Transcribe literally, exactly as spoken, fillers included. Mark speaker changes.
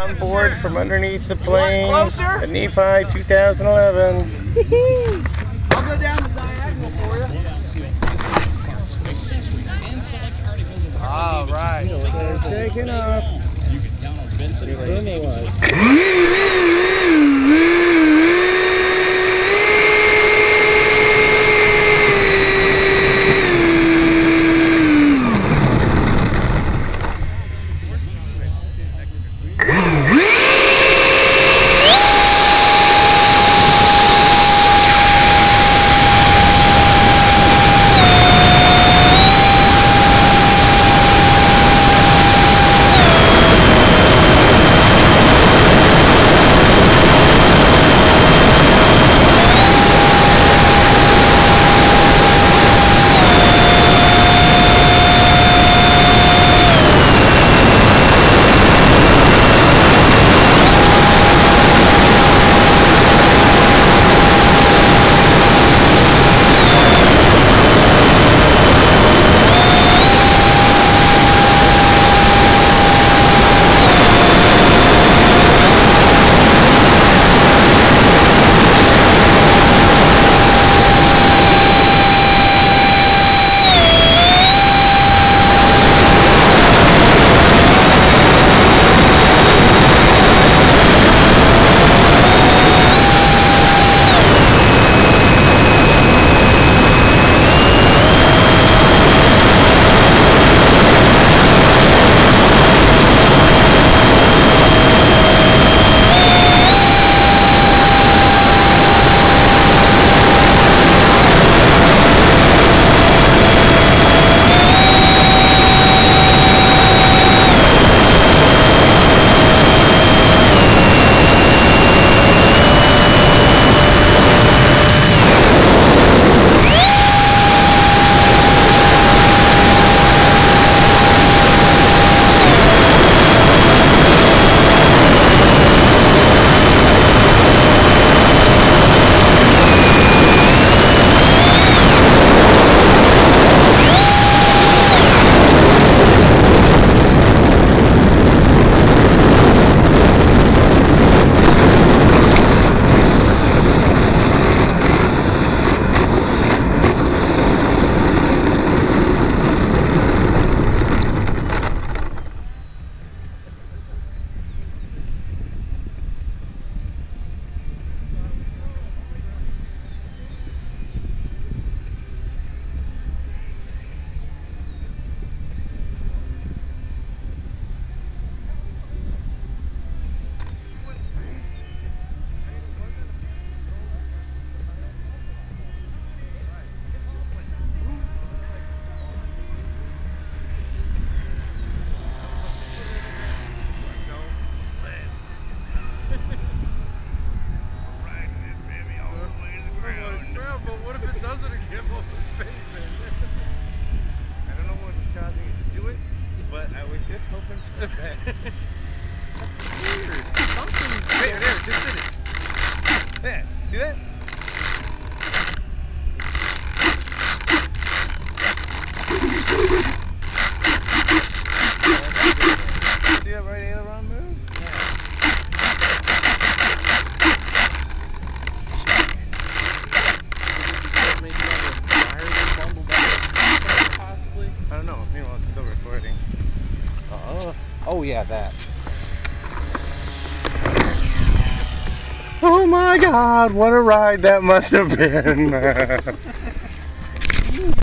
Speaker 1: onboard from underneath the plane. A Nephi two thousand eleven.
Speaker 2: I'll go down the diagonal for you. All right.
Speaker 1: They're taking off.
Speaker 3: You can count on Vincent.
Speaker 1: That's weird. Something. There, there, just did it. There, do that. See that right aileron move? I don't know. Meanwhile, it's still recording.
Speaker 2: Uh, oh yeah, that.
Speaker 1: Oh my God! What a ride that must have been.